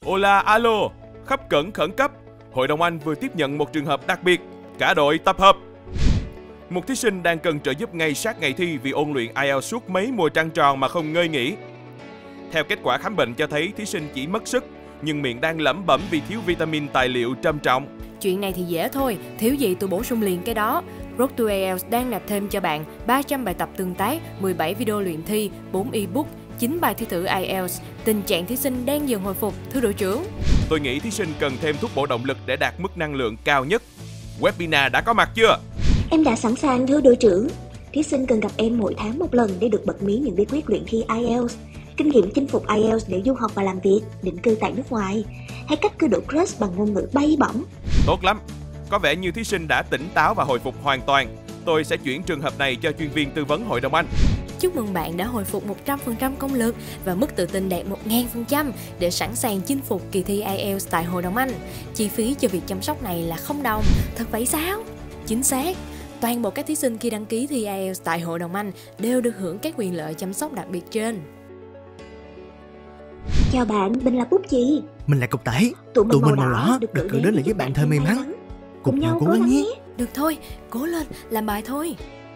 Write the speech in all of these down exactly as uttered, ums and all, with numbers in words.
Hola, alo, khấp cẩn khẩn cấp. Hội đồng Anh vừa tiếp nhận một trường hợp đặc biệt. Cả đội tập hợp. Một thí sinh đang cần trợ giúp ngay sát ngày thi vì ôn luyện ai eo suốt mấy mùa trăng tròn mà không ngơi nghỉ. Theo kết quả khám bệnh cho thấy thí sinh chỉ mất sức, nhưng miệng đang lẩm bẩm vì thiếu vitamin tài liệu trầm trọng. Chuyện này thì dễ thôi, thiếu gì tôi bổ sung liền cái đó. Road to ai eo đang nạp thêm cho bạn ba trăm bài tập tương tác, mười bảy video luyện thi, bốn ebook, chín bài thi thử ai eo. Tình trạng thí sinh đang dần hồi phục, thưa đội trưởng. Tôi nghĩ thí sinh cần thêm thuốc bổ động lực để đạt mức năng lượng cao nhất. Webinar đã có mặt chưa? Em đã sẵn sàng thưa đội trưởng. Thí sinh cần gặp em mỗi tháng một lần để được bật mí những bí quyết luyện thi ai eo, kinh nghiệm chinh phục ai eo để du học và làm việc, định cư tại nước ngoài, hay cách cưa đuổi crush bằng ngôn ngữ bay bổng. Tốt lắm. Có vẻ như thí sinh đã tỉnh táo và hồi phục hoàn toàn. Tôi sẽ chuyển trường hợp này cho chuyên viên tư vấn Hội đồng Anh. Chúc mừng bạn đã hồi phục một trăm phần trăm công lực và mức tự tin đạt một nghìn phần trăm để sẵn sàng chinh phục kỳ thi ai eo tại Hội đồng Anh. Chi phí cho việc chăm sóc này là không đồng. Thật vậy sao? Chính xác. Toàn bộ các thí sinh khi đăng ký thi ai eo tại Hội đồng Anh đều được hưởng các quyền lợi chăm sóc đặc biệt trên. Chào bạn, mình là Bút Chì. Mình là Cục Tẩy. Tụi mình, Tụi mình màu màu đỏ đỏ được được cử cử đến là giúp bạn thơ may mắn. Cùng nhau cố gắng nhé. Được thôi, cố lên, làm bài thôi.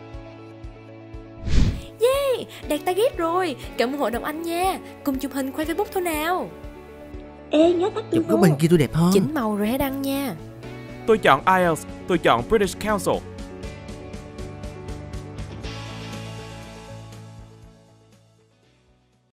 Yeah, đạt target rồi. Cảm ơn Hội đồng Anh nha. Cùng chụp hình khoe Facebook thôi nào. Ê, nhớ tắt Chụp có bên kia tôi đẹp hơn. Chỉnh màu rồi hãy đăng nha. Tôi chọn ai eo, tôi chọn British Council.